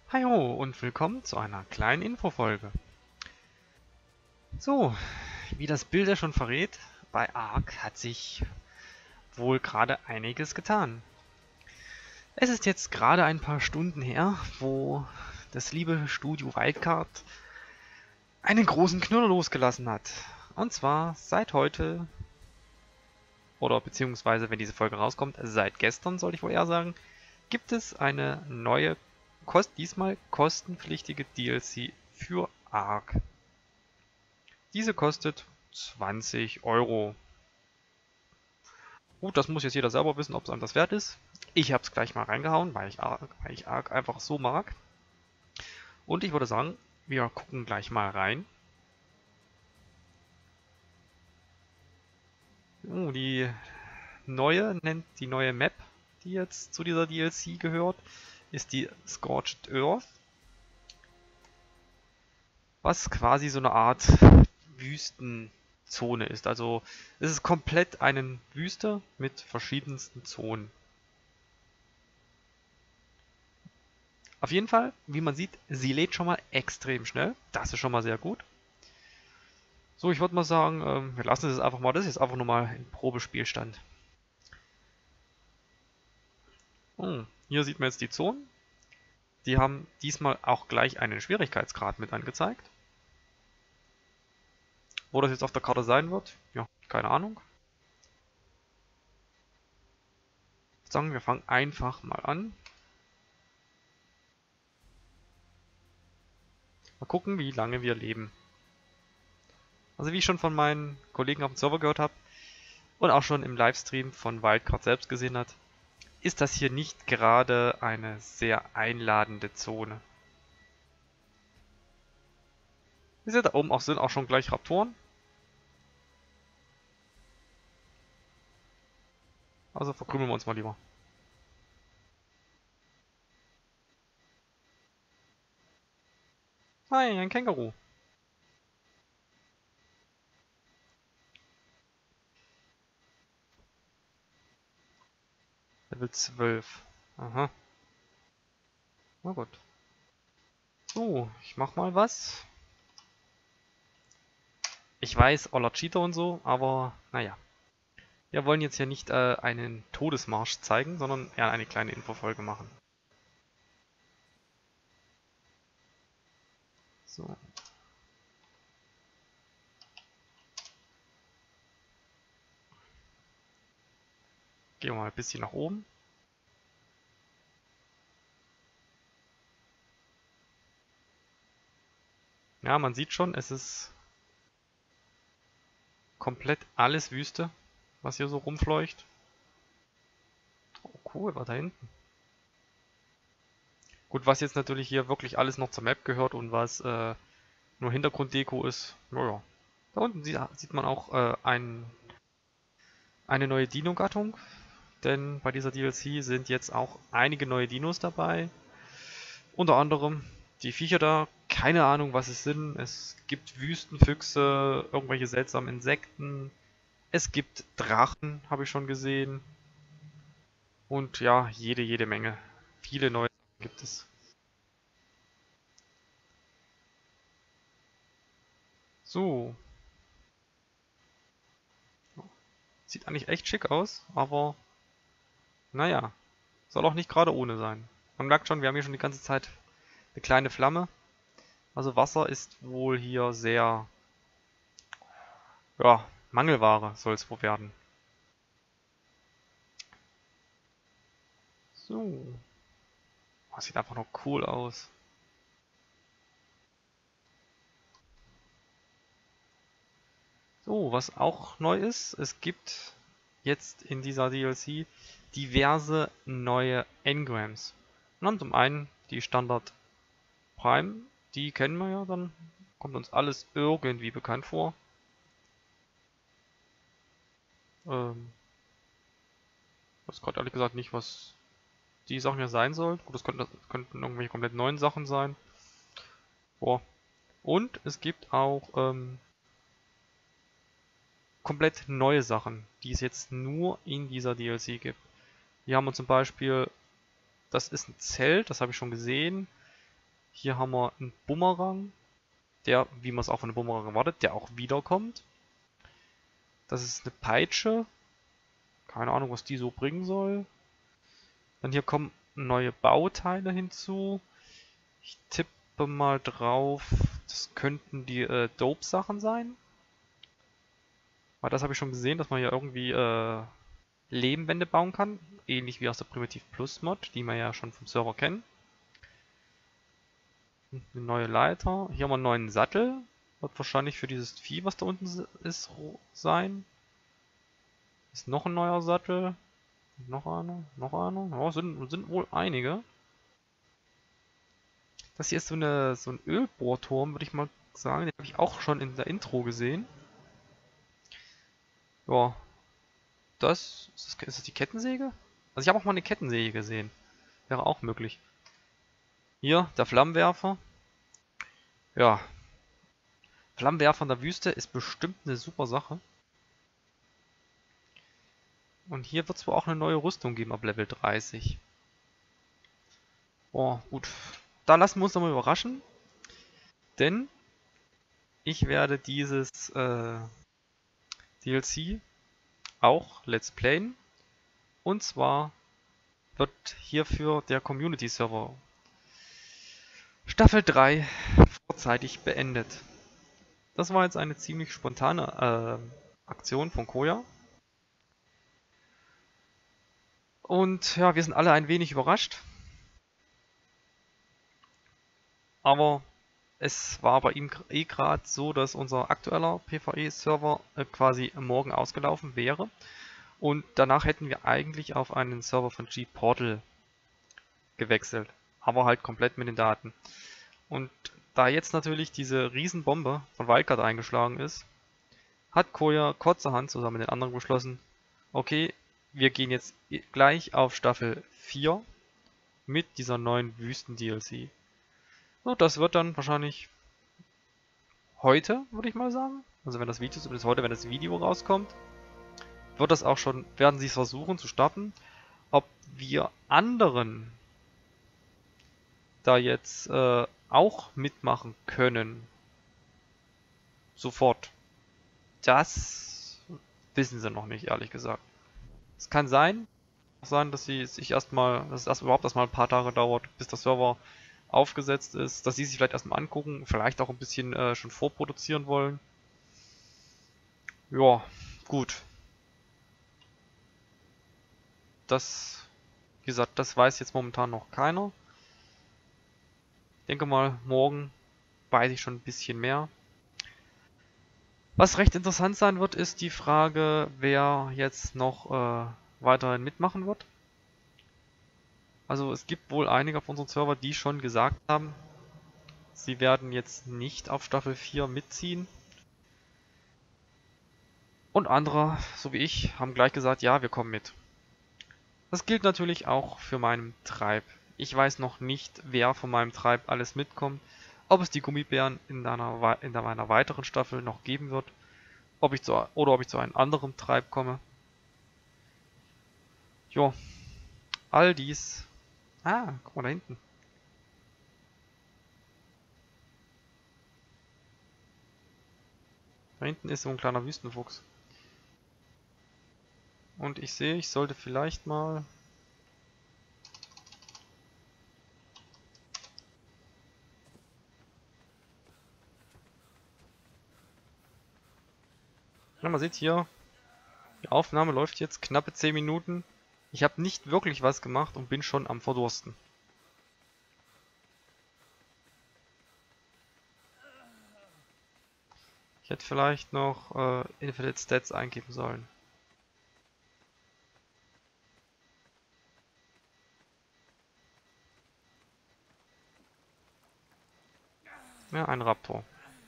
Hi ho und willkommen zu einer kleinen Infofolge. So, wie das Bild ja schon verrät, bei Ark hat sich wohl gerade einiges getan. Es ist jetzt gerade ein paar Stunden her, wo das liebe Studio Wildcard einen großen Knüller losgelassen hat. Und zwar seit heute, oder beziehungsweise wenn diese Folge rauskommt, seit gestern sollte ich wohl eher sagen, gibt es eine neue, diesmal kostenpflichtige DLC für Ark. Diese kostet 20 Euro. Gut, das muss jetzt jeder selber wissen, ob es einem das wert ist. Ich habe es gleich mal reingehauen, weil ich Ark einfach so mag. Und ich würde sagen, wir gucken gleich mal rein. Die neue Map, die jetzt zu dieser DLC gehört, ist die Scorched Earth. Was quasi so eine Art Wüstenzone ist. Also es ist komplett eine Wüste mit verschiedensten Zonen. Auf jeden Fall, wie man sieht, sie lädt schon mal extrem schnell. Das ist schon mal sehr gut. So, ich würde mal sagen, wir lassen es jetzt einfach mal. Das ist jetzt einfach nur mal ein Probespielstand. Hier sieht man jetzt die Zonen. Die haben diesmal auch gleich einen Schwierigkeitsgrad mit angezeigt. Wo das jetzt auf der Karte sein wird, ja, keine Ahnung. Ich würde sagen, wir fangen einfach mal an. Mal gucken, wie lange wir leben. Also wie ich schon von meinen Kollegen auf dem Server gehört habe und auch schon im Livestream von Wildcard selbst gesehen hat, ist das hier nicht gerade eine sehr einladende Zone. Ihr seht da oben auch sind auch schon gleich Raptoren. Also verkrümeln wir uns mal lieber. Nein, ein Känguru. Level 12. Aha. Na gut. So, ich mach mal was. Ich weiß, Oller Cheater und so, aber naja. Wir wollen jetzt hier nicht einen Todesmarsch zeigen, sondern eher eine kleine Infofolge machen. So. Gehen wir mal ein bisschen nach oben. Ja, man sieht schon, es ist komplett alles Wüste, was hier so rumfleucht. Oh, cool, war da hinten. Gut, was jetzt natürlich hier wirklich alles noch zur Map gehört und was nur Hintergrunddeko ist, naja. Da unten sieht man auch eine neue Dino-Gattung, denn bei dieser DLC sind jetzt auch einige neue Dinos dabei. Unter anderem die Viecher da, keine Ahnung was es sind. Es gibt Wüstenfüchse, irgendwelche seltsamen Insekten. Es gibt Drachen, habe ich schon gesehen. Und ja, jede Menge. Viele neue Sachen gibt es. So. Sieht eigentlich echt schick aus, aber naja, soll auch nicht gerade ohne sein. Man merkt schon, wir haben hier schon die ganze Zeit eine kleine Flamme. Also Wasser ist wohl hier sehr, ja, Mangelware soll es wohl werden. So. Oh, sieht einfach noch cool aus. So, was auch neu ist, es gibt jetzt in dieser DLC diverse neue Engrams. Und zum einen die Standard Prime, die kennen wir ja dann, kommt uns alles irgendwie bekannt vor. Weiß gerade ehrlich gesagt nicht, was die Sachen hier sein sollen. Gut, das könnten irgendwelche komplett neuen Sachen sein. Boah. Und es gibt auch komplett neue Sachen, die es jetzt nur in dieser DLC gibt. Hier haben wir zum Beispiel, das ist ein Zelt, das habe ich schon gesehen. Hier haben wir einen Bumerang, der, wie man es auch von einem Bumerang erwartet, der auch wiederkommt. Das ist eine Peitsche. Keine Ahnung, was die so bringen soll. Dann hier kommen neue Bauteile hinzu. Ich tippe mal drauf, das könnten die Dope-Sachen sein. Weil das habe ich schon gesehen, dass man hier irgendwie Lehmwände bauen kann. Ähnlich wie aus der Primitiv Plus Mod, die wir ja schon vom Server kennen. Eine neue Leiter. Hier haben wir einen neuen Sattel. Wird wahrscheinlich für dieses Vieh, was da unten ist, sein. Ist noch ein neuer Sattel. Noch einer, noch einer. Ja, sind wohl einige. Das hier ist so ein Ölbohrturm, würde ich mal sagen. Den habe ich auch schon in der Intro gesehen. Ja, ist das die Kettensäge? Also ich habe auch mal eine Kettensäge gesehen. Wäre auch möglich. Hier, der Flammenwerfer. Ja, Flammenwerfer in der Wüste ist bestimmt eine super Sache. Und hier wird es wohl auch eine neue Rüstung geben ab Level 30. Oh, gut. Da lassen wir uns nochmal überraschen. Denn ich werde dieses DLC auch Let's Playen. Und zwar wird hierfür der Community Server Staffel 3 vorzeitig beendet. Das war jetzt eine ziemlich spontane Aktion von Koya. Und ja, wir sind alle ein wenig überrascht. Aber es war bei ihm eh gerade so, dass unser aktueller PvE-Server quasi morgen ausgelaufen wäre. Und danach hätten wir eigentlich auf einen Server von G-Portal gewechselt. Aber halt komplett mit den Daten. Und da jetzt natürlich diese Riesenbombe von Wildcard eingeschlagen ist, hat Koya kurzerhand zusammen mit den anderen beschlossen, okay, wir gehen jetzt gleich auf Staffel 4 mit dieser neuen Wüsten-DLC. So, das wird dann wahrscheinlich heute, würde ich mal sagen. Also wenn das Video rauskommt, wird das auch schon, werden sie es versuchen zu starten. Ob wir anderen da jetzt auch mitmachen können, sofort, das wissen sie noch nicht, ehrlich gesagt. Es kann sein, dass sie sich dass es überhaupt erstmal ein paar Tage dauert, bis der Server aufgesetzt ist, dass sie sich vielleicht erstmal angucken, vielleicht auch ein bisschen schon vorproduzieren wollen. Ja, gut. Das, wie gesagt, das weiß jetzt momentan noch keiner. Ich denke mal, morgen weiß ich schon ein bisschen mehr. Was recht interessant sein wird, ist die Frage, wer jetzt noch weiterhin mitmachen wird. Also es gibt wohl einige auf unserem Server, die schon gesagt haben, sie werden jetzt nicht auf Staffel 4 mitziehen. Und andere, so wie ich, haben gleich gesagt, ja, wir kommen mit. Das gilt natürlich auch für meinen Tribe. Ich weiß noch nicht, wer von meinem Tribe alles mitkommt. Ob es die Gummibären in einer weiteren Staffel noch geben wird. Ob ich zu einem anderen Tribe komme. Jo, all dies. Ah, guck mal da hinten. Da hinten ist so ein kleiner Wüstenfuchs. Und ich sehe, ich sollte vielleicht mal... Ja, man sieht hier, die Aufnahme läuft jetzt knappe 10 Minuten. Ich habe nicht wirklich was gemacht und bin schon am Verdursten. Ich hätte vielleicht noch Infinite Stats eingeben sollen. Ja, ein Raptor.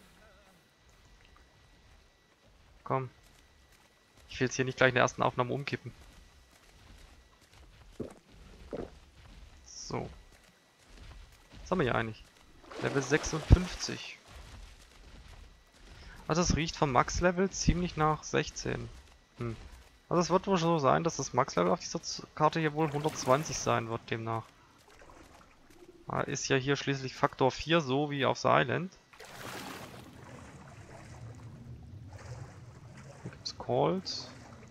Komm. Ich will jetzt hier nicht gleich in der ersten Aufnahme umkippen. So. Was haben wir hier eigentlich? Level 56. Also es riecht vom Max-Level ziemlich nach 16. Also es wird wohl so sein, dass das Max-Level auf dieser Karte hier wohl 120 sein wird demnach. Ist ja hier schließlich Faktor 4, so wie auf The Island. Hier gibt es Calls.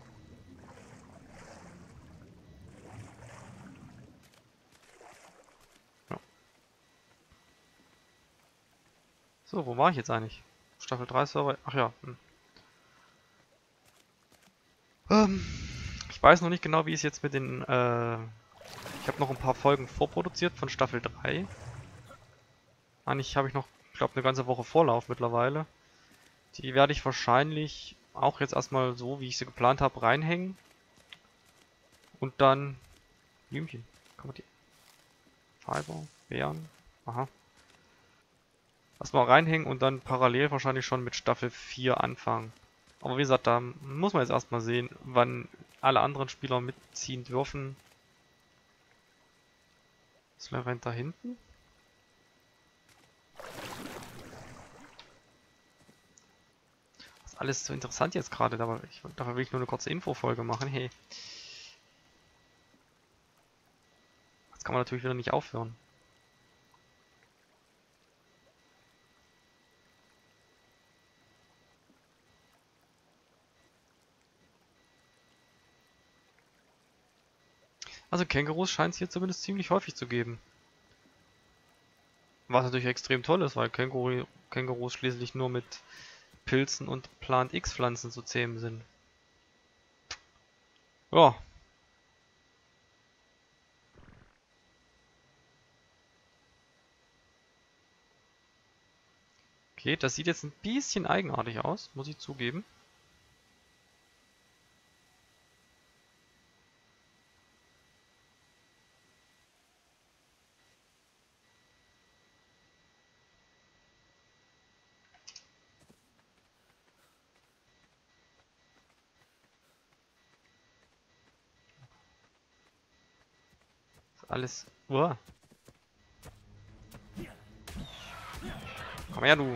Ja. So, wo war ich jetzt eigentlich? Staffel 3 Server? Ach ja. Ich weiß noch nicht genau, wie es jetzt mit den... ich habe noch ein paar Folgen vorproduziert von Staffel 3. Eigentlich habe ich noch, ich glaube, eine ganze Woche Vorlauf mittlerweile. Die werde ich wahrscheinlich auch jetzt erstmal so, wie ich sie geplant habe, reinhängen. Und dann... Blümchen. Kann man die... Fiber? Bären? Aha. Erstmal reinhängen und dann parallel wahrscheinlich schon mit Staffel 4 anfangen. Aber wie gesagt, da muss man jetzt erstmal sehen, wann alle anderen Spieler mitziehen dürfen. Slayer rennt da hinten. Das ist alles so interessant jetzt gerade, dafür will ich nur eine kurze Infofolge machen. Hey. Das kann man natürlich wieder nicht aufhören. Also Kängurus scheint es hier zumindest ziemlich häufig zu geben. Was natürlich extrem toll ist, weil Kängurus schließlich nur mit Pilzen und Plant X Pflanzen zu zähmen sind. Ja. Okay, das sieht jetzt ein bisschen eigenartig aus, muss ich zugeben. Alles... Uah. Komm her, du.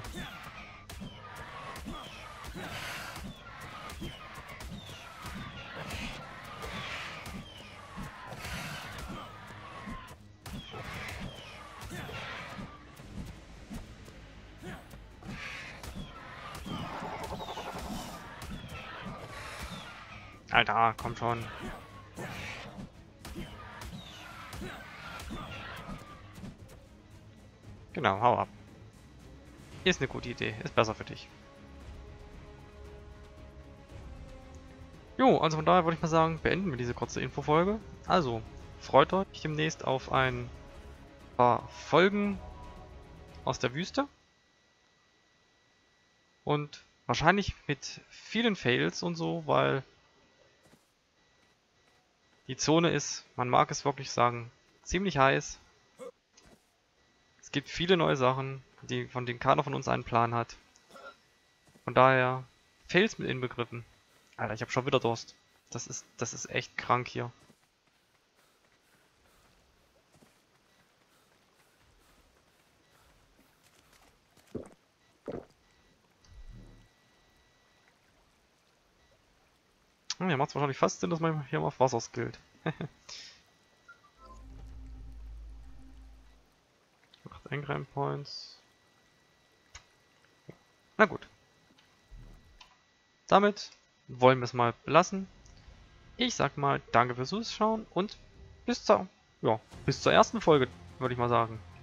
Alter, komm schon. Genau, hau ab. Ist eine gute Idee. Ist besser für dich. Jo, also von daher würde ich mal sagen, beenden wir diese kurze Infofolge. Also, freut euch demnächst auf ein paar Folgen aus der Wüste. Und wahrscheinlich mit vielen Fails und so, weil die Zone ist, man mag es wirklich sagen, ziemlich heiß. Es gibt viele neue Sachen, von denen keiner von uns einen Plan hat. Von daher, Fails mit inbegriffen. Alter, ich habe schon wieder Durst. Das ist echt krank hier. Ja, macht es wahrscheinlich fast Sinn, dass man hier mal auf Wasser skillt. 8 Engram Points. Na gut. Damit wollen wir es mal belassen. Ich sag mal danke fürs Zuschauen und bis zur ersten Folge, würde ich mal sagen.